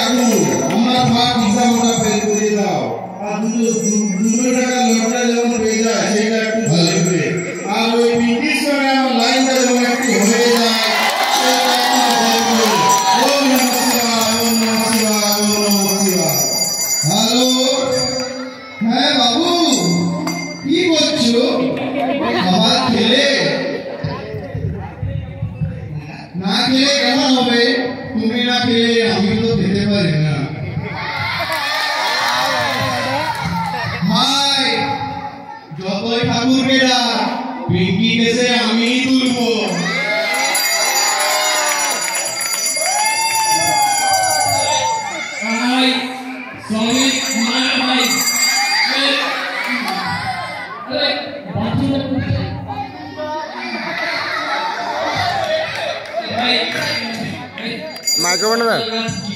কাকু আমার মা এক্সামটা ফেল করে দাও আর 200 টাকা লটারি যেমন পেয়ে যায় সেটা একটু ভালো করে আর ওই পিটির সঙ্গে আমার লাইনটা যেমন একটু হয়ে যায় সেটা একটু ভালো করে ওম নমঃ শিবায় ওম নমঃ শিবায় ওম নমঃ শিবায়। হ্যালো হ্যাঁ বাবু কি করছো খাবার খেলে না খেলে কেমন হবে তুমি না খেলে আমি তো খেতে পারি না। হাই যতই ঠাকুরকে ডাক পিঙ্কি কেসে আমি তুলবো। হাই সরি মা ভাই আরে বাথরুমে ভাই মাইক্রোফোন না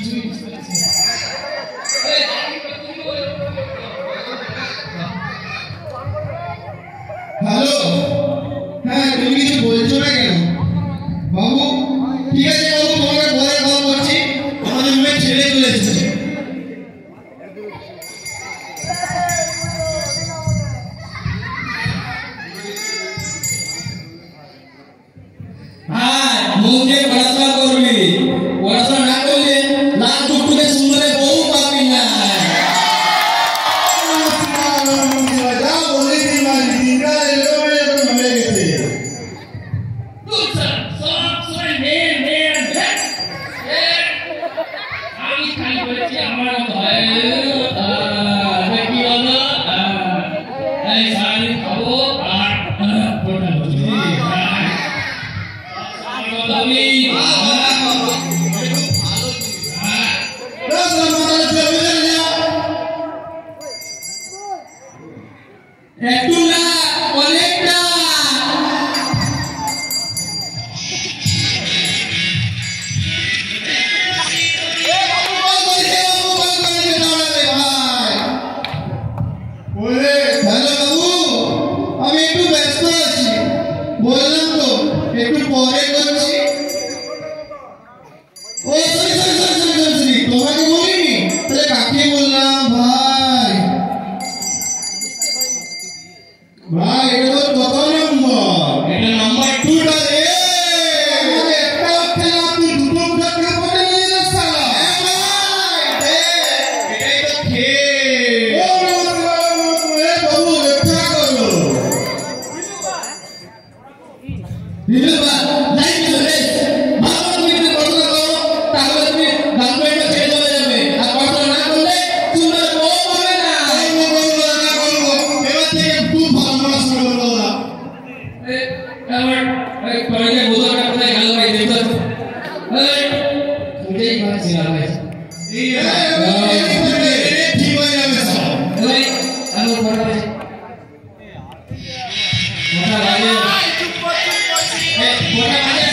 হ্যালো হ্যাঁ তুমি কিছু বলছো না কেন বাবু? ঠিক আছে বাবু তোমাকে পরে কল করছি আমাদের রুমে ছেলে চলে এসেছে। হ্যাঁ মুখে পড়াশোনা করবি পড়াশোনা না করলে লাখ টুকটুকে সুন্দরে বউ পাবি না। যা বলেছি মানে তিনটা এলো হয়ে গেছে। আমি খালি বলেছি আমার ভয় কি হলো এই সারাদিন খাবো আর পড়া একটু না অনেকটা আমি একটু ব্যস্ত আছি বললাম তো একটু পরে করছি। ও sorry sorry sorry sorry sorry তোমাকে বলিনি তাহলে কাকে বললাম ভাই? ভাই এটা তো কত নম্বর? এটা নাম্বার 2টা রে আমাকে একটা হচ্ছে না আপনি দুটো উঠাতে পড়ে নিয়ে যাস শালা। এটাই তো খেয়ে ও বাবু রক্ষা করো। দিলবা লাইক করে ভালো তুমি পড়াশোনা করো তাহলে তুমি গার্লফ্রেন্ডটা ছেড়ে চলে যাবে আর পড়াশোনা না করলে সুন্দর বউ হবে না। এবার থেকে খুব ভালো পড়াশোনা করবো না। আমার কলেজে বোতলটা কোথায় গেল ভাই দেখো এই তুই মারছি না ভাই ঠিক হয়ে যাবে সব। ভাই আমি পড়া ভাই মোটা লাগে মোটা লাগে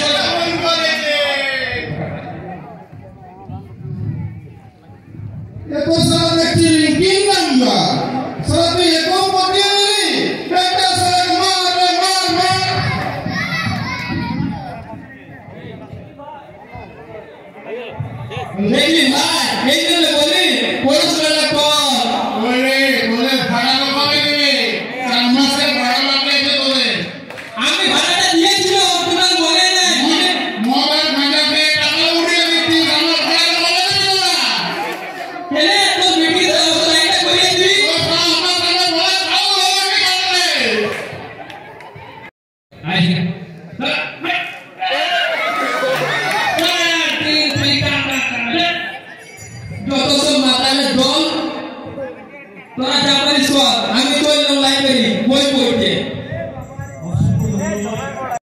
এত সারা দেখছি রিঙ্কিং নাম্বার সারা তুই এরকম পটিয়ে নিলি একটা সারা মার রে মার মার। দেখলি ভাই এই জন্য বলি পড়াশোনাটা কর ওরে বলে ভাড়া কবে দেবে? 4 মাসের ভাড়া লাগবে তোদের। আমি ভাড়াটা দিয়েছিল তোমার মনে নাই মোবাইল ভাঙা পেয়ে টাকা উড়িয়ে দিচ্ছি আমার ভাড়া কবে দেবে না? এলে তো বিক্রি দাও লাইনটা করিয়ে দিবি ও আমার টাকা ভাড়া খাও আমাকে কাটবে। আই যত সব মাথায় জল তোরা যা পারিস কর আমি তো লাইব্রেরি বই পড়ি